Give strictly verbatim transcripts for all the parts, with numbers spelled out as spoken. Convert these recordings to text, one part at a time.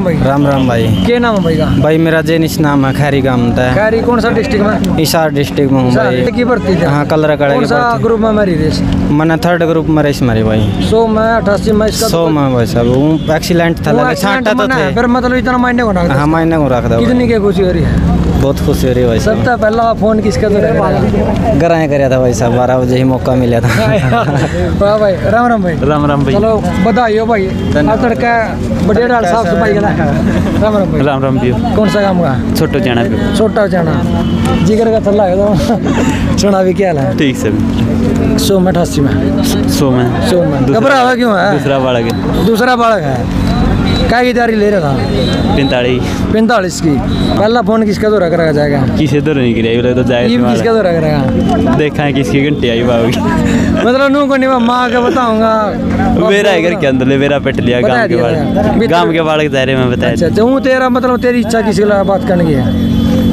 भाई राम राम भाई। क्या नाम है भाई का? भाई मेरा जेनिश नाम है, खैरी गाँव है। खैरी कौन सा डिस्ट्रिक्ट में? हिसार डिस्ट्रिक्ट में हूँ भाई। की भर्ती थी? हाँ कलर कड़ा कौन सा ग्रुप में मेरी रेस? मैंने थर्ड ग्रुप में रेस मारी भाई। सौ में अठासी में इसका सौ में भाई साहब वो एक्सीलेंट था, लगे छांटा तो थे। फिर मतलब इतना मायने को ना। हाँ मायने को रख दो। कितनी की खुशी हो रही है? बहुत खुशी हो रही है भाई। सबसे पहला फोन किसका तो रहेगा? गराए कराया था भाई साहब, बारह बजे ही मौका मिला था। वाह भाई, राम राम भाई। राम राम भाई। चलो बधाई हो भाई। आप लड़का बढ़िया डाल साफ सफाई करा। राम राम भाई। राम राम भी। कौन सा काम का? छोटो जाना पे। छोटा जाना जिगर का थल्ला है तो सुना भी क्या है? ठीक से सौ में अठासी में सौ में सौ में घबरावा क्यों है? दूसरा बालक है। दूसरा बालक है। क्या की तैयारी ले रहा था? पैंतालीस पैंतालीस की। पहला फोन किसका दौरा करा जाएगा? किसी दौरा नहीं किया तो जाए। किसका दौरा करेगा? देखा है किसकी घंटे आई बाबू। मतलब नू को नहीं माँ का बताऊंगा। मेरा घर के अंदर मेरा पेट लिया गांव के बालक। गांव के बालक दायरे में बताया। अच्छा अच्छा, तेरा मतलब तेरी इच्छा किसी के बात करने की है?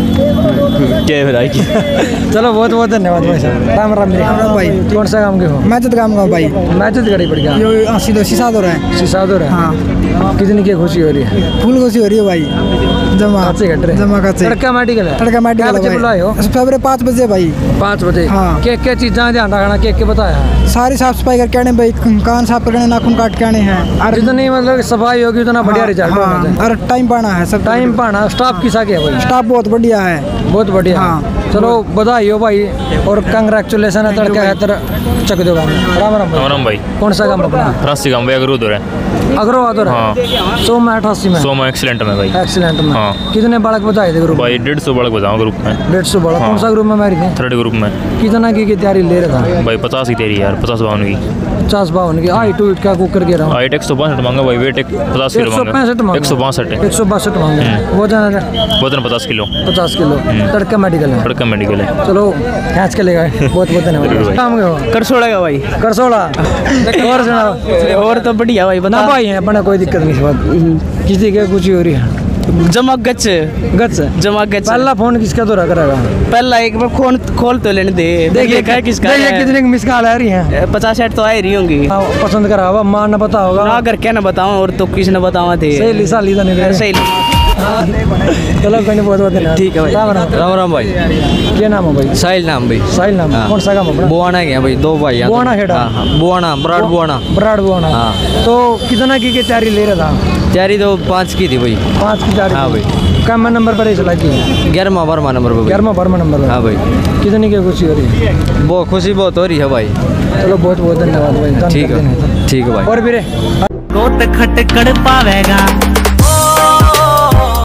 क्या हो रहा है? चलो बहुत बहुत धन्यवाद भाई साहब। राम राम भाई। कौन सा काम के हो? मैचत काम का भाई। मैचत गड़ी पड़ गया। यो अस्सी दो सीसा हो रहा है। सीसा हो रहा है। हाँ। कितनी की खुशी हो रही है? फुल खुशी हो रही है भाई। जमा जमा का तड़का मेडिकल है। तड़का मेडिकल बजे बुलाए हो? सवेरे पाँच बजे भाई। पाँच बजे। हाँ। क्या क्या चीज़ें ध्यान रखना? क्या क्या बताया? सारी साफ सफाई करके आने भाई, कान साफ करके नाखून काट के आने हैं। जितनी मतलब सफाई होगी उतना बढ़िया रिजल्ट होना चाहिए। और टाइम पाना है सब। टाइम पाना। स्टाफ किसा के है भाई? स्टाफ बहुत बढ़िया है। बहुत बढ़िया। हाँ। चलो बधाई हो भाई और कंग्रेचुलेसन है। तड़का है तेरा चक दो। राम राम राम राम भाई। कौन सा काम अपना? अठासी काम भाई अगरो उधर है। अगरो आदर है। हाँ। सौ में अठासी में। सौ में एक्सीलेंट में भाई। एक्सीलेंट में। हाँ। कितने बालक बताए थे ग्रुप? भाई डेढ़ सौ बालक बताओ ग्रुप में। डेढ़ सौ बालक। कौन सा ग्रुप में मेरी थी? थर्ड ग्रुप में। कितना की तैयारी ले रहा था? भाई पचास की तेरी यार, पचास बावन की। पचास बावन की। हाइट टू क्या कुकर के रहा? हाइट एक सौ बासठ मांगा भाई, वेट एक पचास किलो मांगा। एक सौ बासठ एक सौ बासठ मांगा। वजन वजन पचास किलो। पचास किलो। तड़का मेडिकल है। तड़का मेडिकल है। चलो कैच के लेगा। बहुत बहुत धन्यवाद। काम के हो? करसोड़ा का भाई। करसोड़ा। और सुनाओ। और तो बढ़िया भाई। बता भाई है अपना, कोई दिक्कत नहीं। बात किसी की कुछ हो रही है? जमा गच गच जमा गच। पहला फोन किसका दौरा करेगा? पहला एक बार फोन खोल तो लेने दे। देखिए क्या किसका है? कितने मिस कॉल आ रही है? पचास साठ तो आ ही रही होंगी। पसंद करा हुआ मां न पता होगा ना कर क्या ना बताऊं और तो किस ने बतावा थे। सही लिसा लीदा नहीं सही। चलो कोई बहुत बहुत धन्यवाद। ठीक है भाई। राम राम। राम राम भाई। क्या नाम है भाई? साहिल नाम भाई। साहिल नाम। कौन सा काम अपना? बुआना गया भाई, दो भाई। बुआना खेड़ा। बुआना ब्राड बुआना। ब्राड बुआना। हाँ। तो कितना की की तैयारी ले रहा था? तैयारी तो पाँच की थी भाई। पाँच की तैयारी। हाँ भाई। कम नंबर पर चला की? ग्यारहवा बारहवा नंबर पर। ग्यारहवा बारहवा नंबर। हाँ भाई। कितनी की खुशी हो रही है? बहुत खुशी बहुत हो रही है भाई। चलो बहुत बहुत धन्यवाद भाई। ठीक है ठीक है भाई। और भी गोत खटकड़ पावेगा।